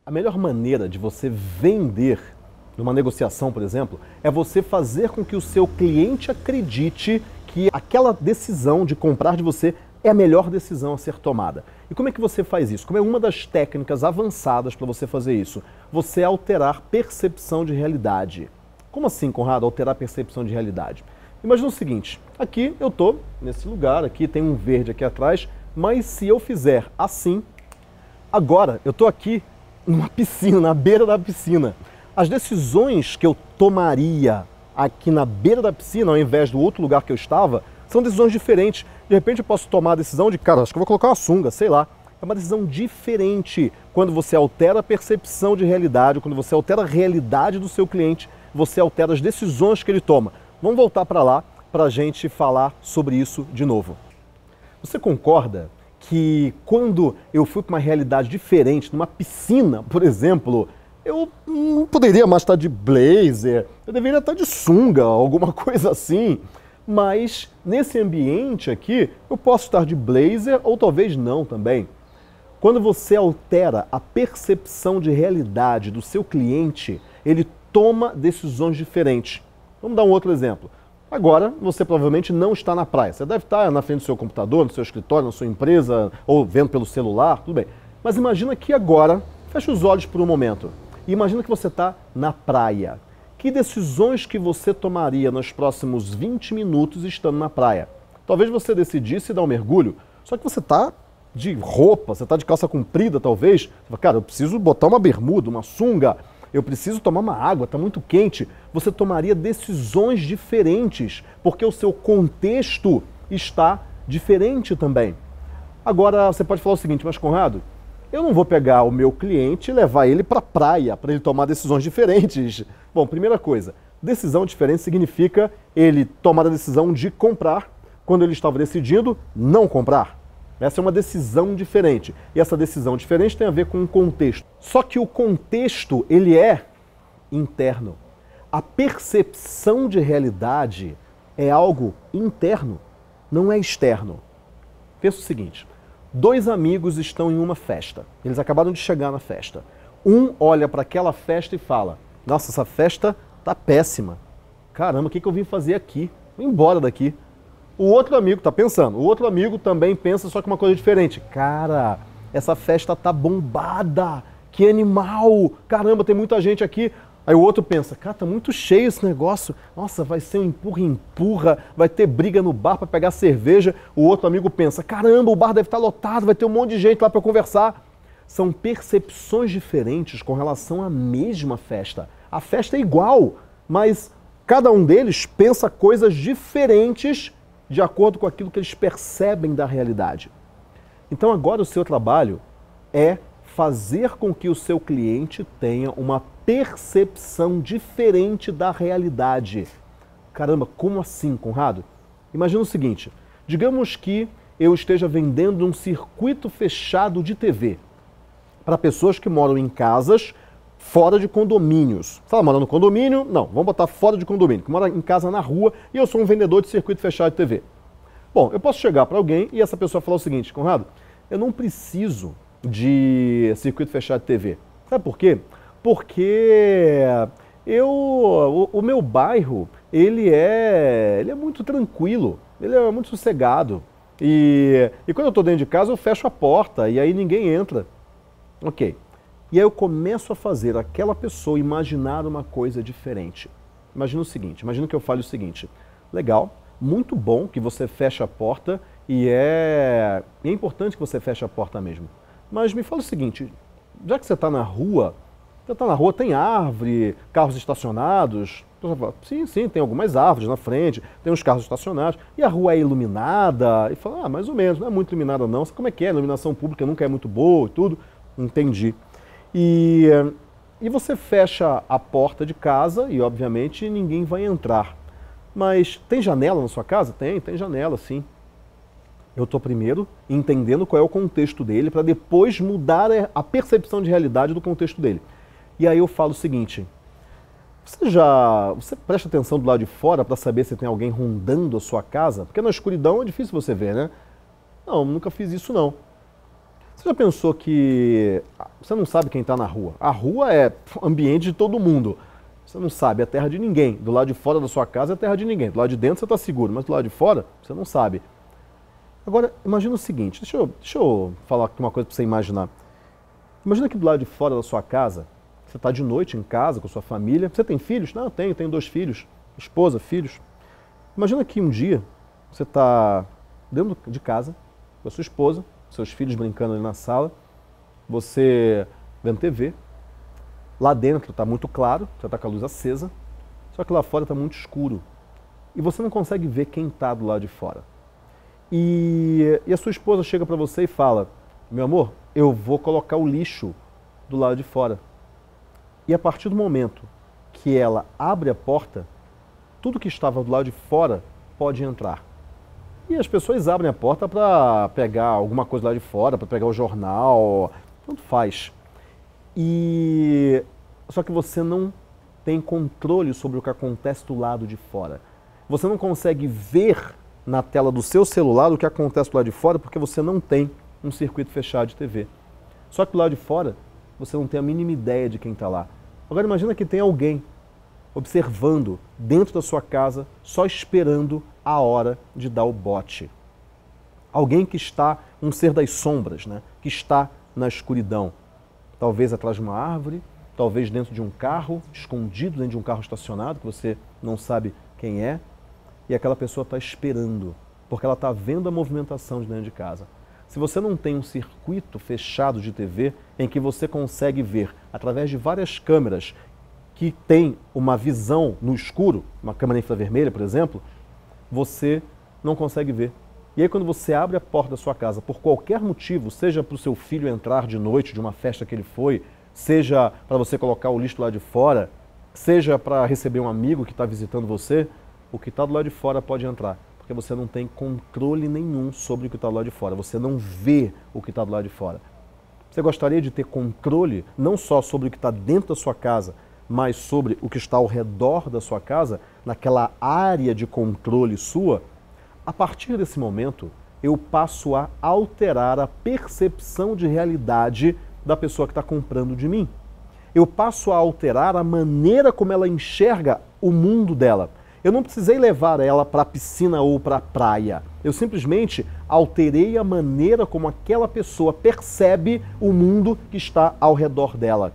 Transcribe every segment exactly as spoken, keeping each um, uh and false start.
A melhor maneira de você vender numa negociação, por exemplo, é você fazer com que o seu cliente acredite que aquela decisão de comprar de você é a melhor decisão a ser tomada. E como é que você faz isso? Como é uma das técnicas avançadas para você fazer isso? Você alterar percepção de realidade. Como assim, Conrado, alterar percepção de realidade? Imagina o seguinte, aqui eu estou nesse lugar, aqui tem um verde aqui atrás, mas se eu fizer assim, agora eu estou aqui numa piscina, na beira da piscina. As decisões que eu tomaria aqui na beira da piscina, ao invés do outro lugar que eu estava, são decisões diferentes. De repente eu posso tomar a decisão de, cara, acho que eu vou colocar uma sunga, sei lá. É uma decisão diferente. Quando você altera a percepção de realidade, quando você altera a realidade do seu cliente, você altera as decisões que ele toma. Vamos voltar para lá para a gente falar sobre isso de novo. Você concorda que quando eu fui para uma realidade diferente, numa piscina, por exemplo, eu não poderia mais estar de blazer, eu deveria estar de sunga, alguma coisa assim. Mas nesse ambiente aqui, eu posso estar de blazer ou talvez não também. Quando você altera a percepção de realidade do seu cliente, ele toma decisões diferentes. Vamos dar um outro exemplo. Agora, você provavelmente não está na praia. Você deve estar na frente do seu computador, no seu escritório, na sua empresa, ou vendo pelo celular, tudo bem. Mas imagina que agora, feche os olhos por um momento, e imagina que você está na praia. Que decisões que você tomaria nos próximos vinte minutos estando na praia? Talvez você decidisse dar um mergulho, só que você está de roupa, você está de calça comprida talvez. Você fala, cara, eu preciso botar uma bermuda, uma sunga, eu preciso tomar uma água, está muito quente. Você tomaria decisões diferentes, porque o seu contexto está diferente também. Agora, você pode falar o seguinte, mas Conrado, eu não vou pegar o meu cliente e levar ele para a praia, para ele tomar decisões diferentes. Bom, primeira coisa, decisão diferente significa ele tomar a decisão de comprar quando ele estava decidindo não comprar. Essa é uma decisão diferente. E essa decisão diferente tem a ver com o contexto. Só que o contexto, ele é interno. A percepção de realidade é algo interno, não é externo. Pensa o seguinte, dois amigos estão em uma festa. Eles acabaram de chegar na festa. Um olha para aquela festa e fala, nossa, essa festa tá péssima. Caramba, o que, que eu vim fazer aqui? Vou embora daqui. O outro amigo está pensando, o outro amigo também pensa, só que uma coisa diferente. Cara, essa festa tá bombada, que animal, caramba, tem muita gente aqui. Aí o outro pensa, cara, tá muito cheio esse negócio, nossa, vai ser um empurra-empurra, vai ter briga no bar para pegar cerveja. O outro amigo pensa, caramba, o bar deve estar lotado, vai ter um monte de gente lá para conversar. São percepções diferentes com relação à mesma festa. A festa é igual, mas cada um deles pensa coisas diferentes de acordo com aquilo que eles percebem da realidade. Então agora o seu trabalho é fazer com que o seu cliente tenha uma percepção diferente da realidade. Caramba, como assim, Conrado? Imagina o seguinte, digamos que eu esteja vendendo um circuito fechado de T V para pessoas que moram em casas fora de condomínios. Você está morando no condomínio? Não, vamos botar fora de condomínio, que mora em casa na rua e eu sou um vendedor de circuito fechado de T V. Bom, eu posso chegar para alguém e essa pessoa falar o seguinte, Conrado, eu não preciso de circuito fechado de T V. Sabe por quê? Porque eu, o, o meu bairro, ele é, ele é muito tranquilo, ele é muito sossegado. E, e quando eu estou dentro de casa, eu fecho a porta e aí ninguém entra. Ok. E aí eu começo a fazer aquela pessoa imaginar uma coisa diferente. Imagina o seguinte, imagina que eu fale o seguinte, legal, muito bom que você feche a porta e é, e é importante que você feche a porta mesmo. Mas me fala o seguinte, já que você está na rua, você está na rua, tem árvore, carros estacionados, sim, sim, tem algumas árvores na frente, tem uns carros estacionados, e a rua é iluminada, e fala, ah, mais ou menos, não é muito iluminada não, sabe como é que é, a iluminação pública nunca é muito boa e tudo, entendi. E, e você fecha a porta de casa e, obviamente, ninguém vai entrar. Mas tem janela na sua casa? Tem, tem janela, sim. Eu estou primeiro entendendo qual é o contexto dele para depois mudar a percepção de realidade do contexto dele. E aí eu falo o seguinte, você já você presta atenção do lado de fora para saber se tem alguém rondando a sua casa? Porque na escuridão é difícil você ver, né? Não, nunca fiz isso não. Você já pensou que você não sabe quem está na rua? A rua é ambiente de todo mundo. Você não sabe, é terra de ninguém. Do lado de fora da sua casa é terra de ninguém. Do lado de dentro você está seguro, mas do lado de fora você não sabe. Agora, imagina o seguinte, deixa eu, deixa eu falar aqui uma coisa para você imaginar. Imagina que do lado de fora da sua casa, você está de noite em casa com a sua família. Você tem filhos? Não, eu tenho, tenho dois filhos. Esposa, filhos. Imagina que um dia você está dentro de casa com a sua esposa, seus filhos brincando ali na sala, você vendo T V, lá dentro está muito claro, você está com a luz acesa, só que lá fora está muito escuro. E você não consegue ver quem está do lado de fora. E, e a sua esposa chega para você e fala, meu amor, eu vou colocar o lixo do lado de fora. E a partir do momento que ela abre a porta, tudo que estava do lado de fora pode entrar. E as pessoas abrem a porta para pegar alguma coisa lá de fora, para pegar o jornal, tanto faz. E só que você não tem controle sobre o que acontece do lado de fora. Você não consegue ver na tela do seu celular o que acontece do lado de fora porque você não tem um circuito fechado de T V. Só que do lado de fora você não tem a mínima ideia de quem está lá. Agora imagina que tem alguém observando dentro da sua casa, só esperando a hora de dar o bote. Alguém que está, um ser das sombras, né? Que está na escuridão. Talvez atrás de uma árvore, talvez dentro de um carro, escondido dentro de um carro estacionado, que você não sabe quem é, e aquela pessoa está esperando, porque ela está vendo a movimentação de dentro de casa. Se você não tem um circuito fechado de T V, em que você consegue ver, através de várias câmeras, que tem uma visão no escuro, uma câmera infravermelha, por exemplo, você não consegue ver. E aí quando você abre a porta da sua casa, por qualquer motivo, seja para o seu filho entrar de noite de uma festa que ele foi, seja para você colocar o lixo lá de fora, seja para receber um amigo que está visitando você, o que está do lado de fora pode entrar, porque você não tem controle nenhum sobre o que está do lado de fora, você não vê o que está do lado de fora. Você gostaria de ter controle não só sobre o que está dentro da sua casa, mas sobre o que está ao redor da sua casa, naquela área de controle sua? A partir desse momento, eu passo a alterar a percepção de realidade da pessoa que está comprando de mim. Eu passo a alterar a maneira como ela enxerga o mundo dela. Eu não precisei levar ela para a piscina ou para a praia. Eu simplesmente alterei a maneira como aquela pessoa percebe o mundo que está ao redor dela.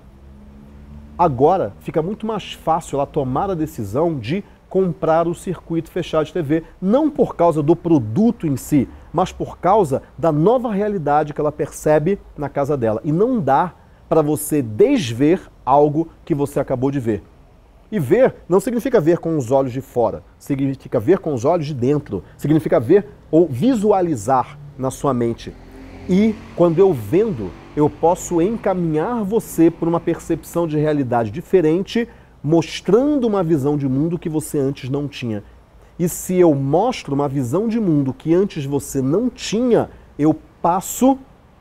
Agora fica muito mais fácil ela tomar a decisão de comprar o circuito fechado de T V, não por causa do produto em si, mas por causa da nova realidade que ela percebe na casa dela. E não dá para você desver algo que você acabou de ver. E ver não significa ver com os olhos de fora, significa ver com os olhos de dentro, significa ver ou visualizar na sua mente. E quando eu vendo, eu posso encaminhar você por uma percepção de realidade diferente, mostrando uma visão de mundo que você antes não tinha. E se eu mostro uma visão de mundo que antes você não tinha, eu passo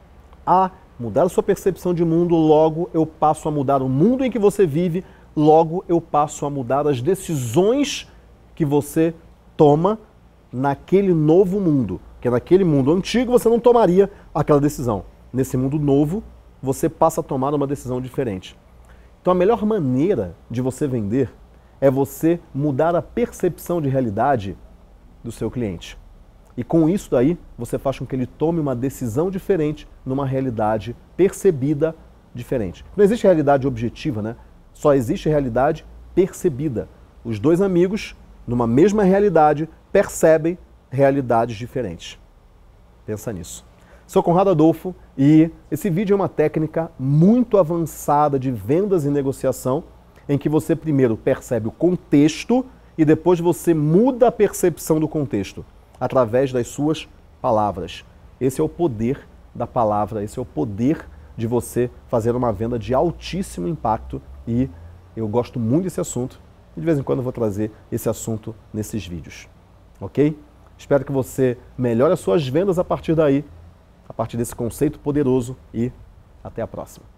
a mudar a sua percepção de mundo, logo eu passo a mudar o mundo em que você vive, logo eu passo a mudar as decisões que você toma naquele novo mundo. Porque naquele mundo antigo você não tomaria aquela decisão. Nesse mundo novo, você passa a tomar uma decisão diferente. Então a melhor maneira de você vender é você mudar a percepção de realidade do seu cliente. E com isso daí, você faz com que ele tome uma decisão diferente numa realidade percebida diferente. Não existe realidade objetiva, né? Só existe realidade percebida. Os dois amigos, numa mesma realidade, percebem realidades diferentes. Pensa nisso. Sou Conrado Adolfo e esse vídeo é uma técnica muito avançada de vendas e negociação, em que você primeiro percebe o contexto e depois você muda a percepção do contexto através das suas palavras. Esse é o poder da palavra, esse é o poder de você fazer uma venda de altíssimo impacto e eu gosto muito desse assunto e de vez em quando eu vou trazer esse assunto nesses vídeos, ok? Espero que você melhore as suas vendas a partir daí, a partir desse conceito poderoso e até a próxima.